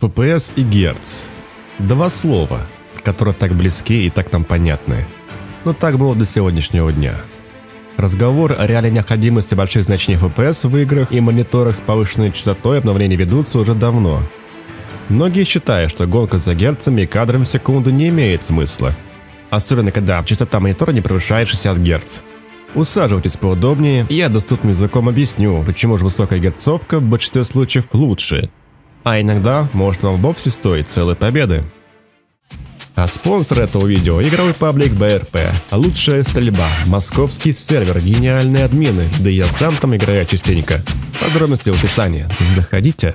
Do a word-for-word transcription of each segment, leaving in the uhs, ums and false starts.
эф пи эс и герц. Два слова, которые так близки и так нам понятны. Но так было до сегодняшнего дня. Разговор о реальной необходимости больших значений эф пи эс в играх и мониторах с повышенной частотой обновлений ведутся уже давно. Многие считают, что гонка за герцами и кадрами в секунду не имеет смысла. Особенно когда частота монитора не превышает шестьдесят герц. Усаживайтесь поудобнее, и я доступным языком объясню, почему же высокая герцовка в большинстве случаев лучше. А иногда может вам вовсе стоить целой победы. А спонсор этого видео – игровой паблик бэ эр пэ, лучшая стрельба, московский сервер, гениальные админы, да и я сам там играю частенько. Подробности в описании, заходите.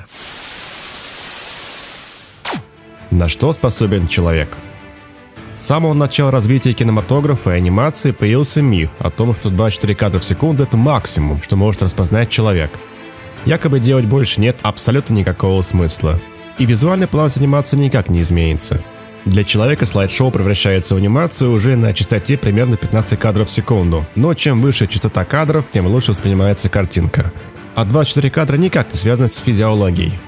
На что способен человек? С самого начала развития кинематографа и анимации появился миф о том, что двадцать четыре кадра в секунду – это максимум, что может распознать человек. Якобы делать больше нет абсолютно никакого смысла. И визуальный план с анимацией никак не изменится. Для человека слайд-шоу превращается в анимацию уже на частоте примерно пятнадцать кадров в секунду, но чем выше частота кадров, тем лучше воспринимается картинка. А двадцать четыре кадра никак не связаны с физиологией.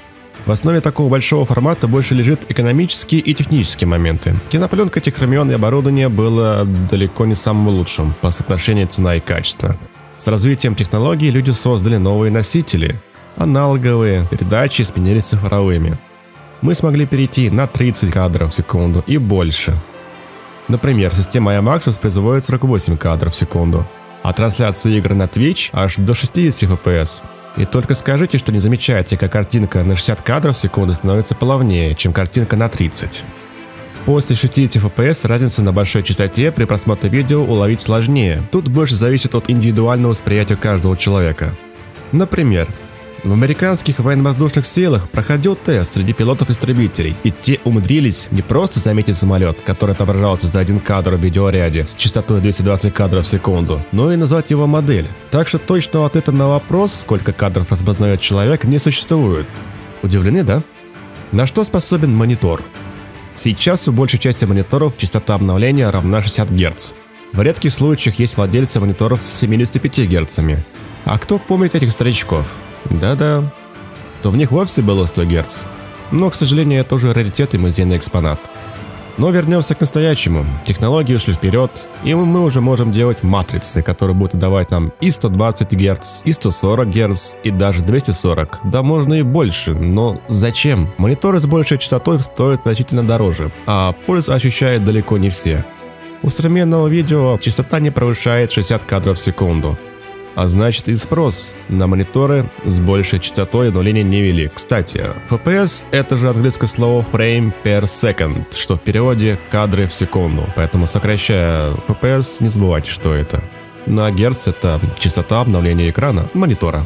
В основе такого большого формата больше лежит экономические и технические моменты. Кинопленка тех времен и оборудование было далеко не самым лучшим по соотношению цена и качество. С развитием технологий люди создали новые носители. Аналоговые передачи сменились цифровыми. Мы смогли перейти на тридцать кадров в секунду и больше. Например, система IMAX воспроизводит сорок восемь кадров в секунду, а трансляция игр на Twitch аж до шестидесяти эф пи эс. И только скажите, что не замечаете, как картинка на шестьдесят кадров в секунду становится плавнее, чем картинка на тридцать. После шестидесяти эф пи эс разницу на большой частоте при просмотре видео уловить сложнее. Тут больше зависит от индивидуального восприятия каждого человека. Например, в американских военно-воздушных силах проходил тест среди пилотов-истребителей, и те умудрились не просто заметить самолет, который отображался за один кадр в видеоряде с частотой двести двадцать кадров в секунду, но и назвать его модель. Так что точного ответа на вопрос, сколько кадров распознает человек, не существует. Удивлены, да? На что способен монитор? Сейчас у большей части мониторов частота обновления равна шестьдесят герц. В редких случаях есть владельцы мониторов с семьюдесятью пятью герцами. А кто помнит этих старичков? Да-да, то в них вовсе было сто герц. Но, к сожалению, это уже раритет и музейный экспонат. Но вернемся к настоящему. Технологии ушли вперед, и мы уже можем делать матрицы, которые будут давать нам и сто двадцать герц, и сто сорок герц, и даже двести сорок. Да можно и больше, но зачем? Мониторы с большей частотой стоят значительно дороже, а пользу ощущают далеко не все. У современного видео частота не превышает шестьдесят кадров в секунду. А значит, и спрос на мониторы с большей частотой обновления невелик. Кстати, эф пи эс это же английское слово frame per second, что в переводе кадры в секунду. Поэтоому, сокращая эф пи эс, не забывайте, что это. Ну а герц это частота обновления экрана монитора.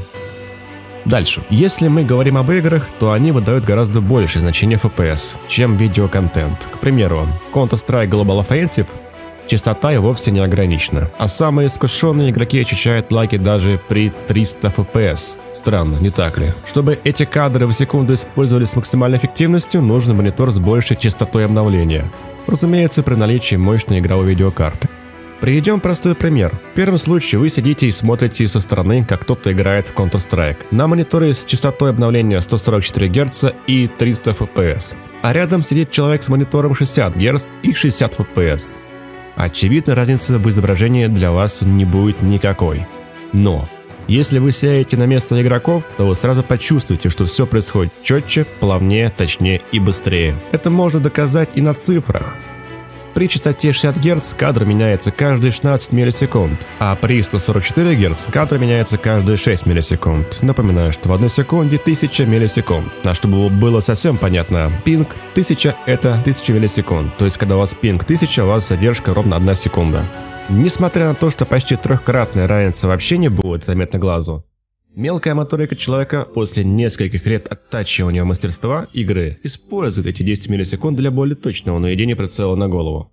Дальше. Если мы говорим об играх, то они выдают гораздо больше значения эф пи эс, чем видеоконтент. К примеру, Counter-Strike Global Offensive частота и вовсе не ограничена, а самые искушенные игроки ощущают лаги даже при триста эф пи эс. Странно, не так ли? Чтобы эти кадры в секунду использовались с максимальной эффективностью, нужен монитор с большей частотой обновления. Разумеется, при наличии мощной игровой видеокарты. Приведем простой пример. В первом случае вы сидите и смотрите со стороны, как кто-то играет в Counter-Strike. На мониторе с частотой обновления сто сорок четыре герца и триста эф пи эс. А рядом сидит человек с монитором шестьдесят герц и шестьдесят эф пи эс. Очевидно, разницы в изображении для вас не будет никакой. Но, если вы сядете на место игроков, то вы сразу почувствуете, что все происходит четче, плавнее, точнее и быстрее. Это можно доказать и на цифрах. При частоте шестьдесят герц кадр меняется каждые шестнадцать миллисекунд, а при сто сорок четыре герц кадр меняется каждые шесть миллисекунд. Напоминаю, что в одной секунде тысяча миллисекунд. А чтобы было совсем понятно, пинг тысяча это тысяча миллисекунд. То есть, когда у вас пинг тысяча, у вас задержка ровно одна секунда. Несмотря на то, что почти трехкратная разница вообще не будет заметна глазу, мелкая моторика человека после нескольких лет оттачивания мастерства игры использует эти десять миллисекунд для более точного наведения прицела на голову.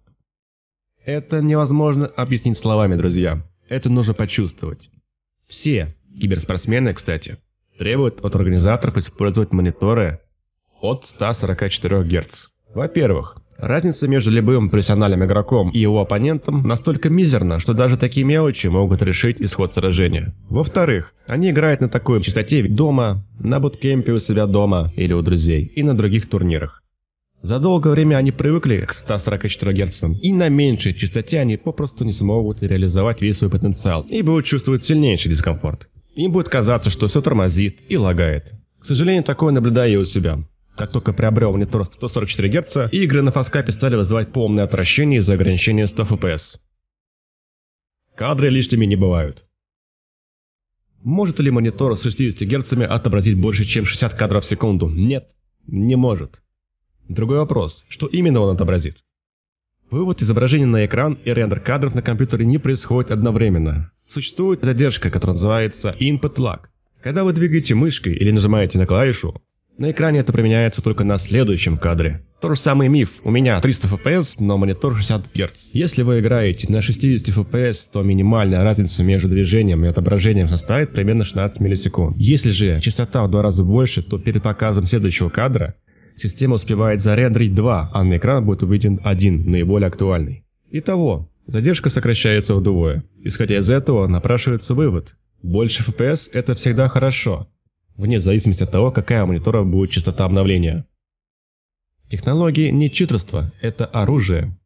Это невозможно объяснить словами, друзья. Это нужно почувствовать. Все киберспортсмены, кстати, требуют от организаторов использовать мониторы от ста сорока четырёх герц. Во-первых, Разница между любым профессиональным игроком и его оппонентом настолько мизерна, что даже такие мелочи могут решить исход сражения. Во-вторых, они играют на такой частоте дома, на буткемпе у себя дома или у друзей, и на других турнирах. За долгое время они привыкли к ста сорока четырем герцам, и на меньшей частоте они попросту не смогут реализовать весь свой потенциал и будут чувствовать сильнейший дискомфорт. Им будет казаться, что все тормозит и лагает. К сожалению, такое наблюдаю и у себя. Как только приобрел монитор сто сорок четыре герца, игры на фаскапе стали вызывать полное отвращение из-за ограничения сто эф пи эс. Кадры лишними не бывают. Может ли монитор с шестьюдесятью герцами отобразить больше, чем шестьдесят кадров в секунду? Нет, не может. Другой вопрос, что именно он отобразит? Вывод изображения на экран и рендер кадров на компьютере не происходит одновременно. Существует задержка, которая называется input lag. Когда вы двигаете мышкой или нажимаете на клавишу, на экране это применяется только на следующем кадре. Тот же самый миф. У меня триста эф пи эс, но монитор шестьдесят герц. Если вы играете на шестидесяти эф пи эс, то минимальная разница между движением и отображением составит примерно шестнадцать миллисекунд. Если же частота в два раза больше, то перед показом следующего кадра система успевает зарендерить два, а на экран будет выведен один, наиболее актуальный. Итого, задержка сокращается вдвое. Исходя из этого, напрашивается вывод. Больше эф пи эс это всегда хорошо, вне зависимости от того, какая у монитора будет частота обновления. Технологии не читерство, это оружие.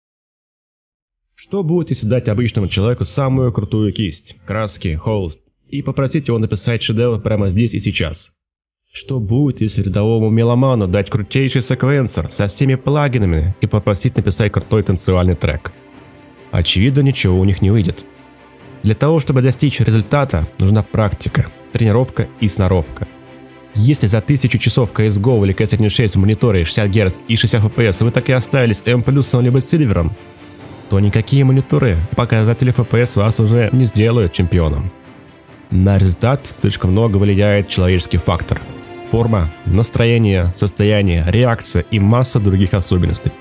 Что будет, если дать обычному человеку самую крутую кисть, краски, холст, и попросить его написать шедевр прямо здесь и сейчас? Что будет, если рядовому меломану дать крутейший секвенсор со всеми плагинами и попросить написать крутой танцевальный трек? Очевидно, ничего у них не выйдет. Для того, чтобы достичь результата, нужна практика, тренировка и сноровка. Если за тысячу часов си эс го или си эс один шесть в мониторе шестьдесят герц и шестьдесят эф пи эс вы так и остались M+, либо Сильвером, то никакие мониторы и показатели эф пи эс вас уже не сделают чемпионом. На результат слишком много влияет человеческий фактор. Форма, настроение, состояние, реакция и масса других особенностей.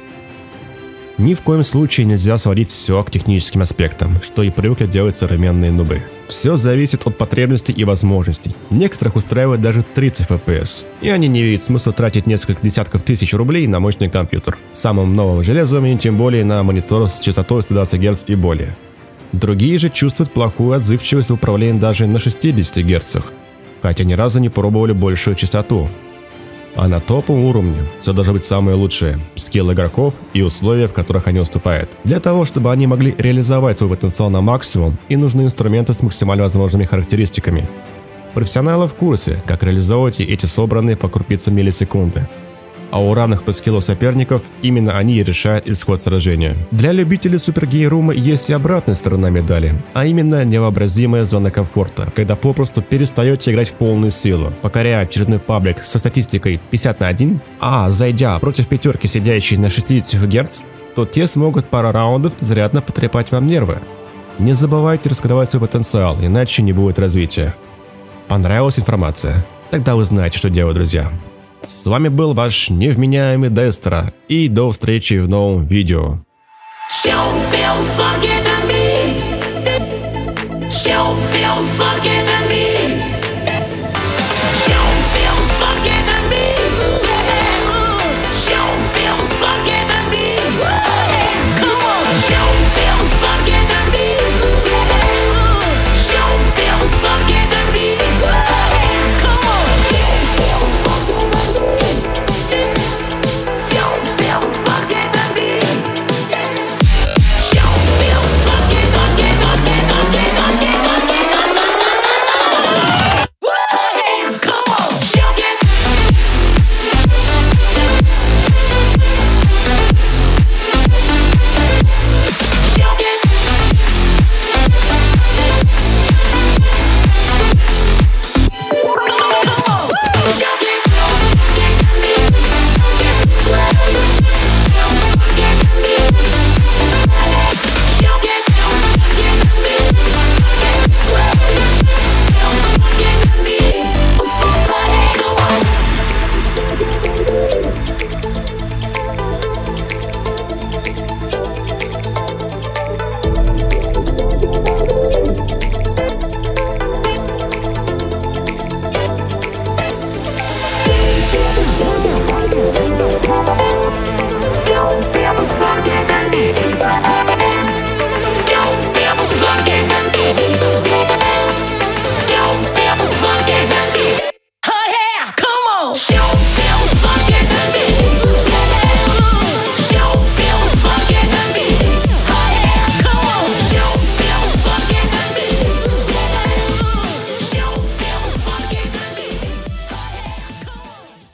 Ни в коем случае нельзя сводить все к техническим аспектам, что и привыкли делать современные нубы. Все зависит от потребностей и возможностей. Некоторых устраивает даже тридцать эф пи эс, и они не видят смысла тратить несколько десятков тысяч рублей на мощный компьютер, самым новым железом и тем более на монитор с частотой сто двадцать герц и более. Другие же чувствуют плохую отзывчивость в управлении даже на шестидесяти герцах, хотя ни разу не пробовали большую частоту. А на топовом уровне все должно быть самое лучшее, скилл игроков и условия, в которых они уступают. Для того, чтобы они могли реализовать свой потенциал на максимум, и нужны инструменты с максимально возможными характеристиками. Профессионалы в курсе, как реализовывать эти собранные по крупицам миллисекунды. А у равных по скиллу соперников именно они и решают исход сражения. Для любителей супергейрума есть и обратная сторона медали, а именно невообразимая зона комфорта, когда попросту перестаете играть в полную силу, покоряя очередной паблик со статистикой пятьдесят на один, а зайдя против пятерки, сидящей на шестидесяти герц, то те смогут пару раундов изрядно потрепать вам нервы. Не забывайте раскрывать свой потенциал, иначе не будет развития. Понравилась информация? Тогда вы знаете, что делать, друзья. С вами был ваш невменяемый Дестро, и до встречи в новом видео. She'll feel fucking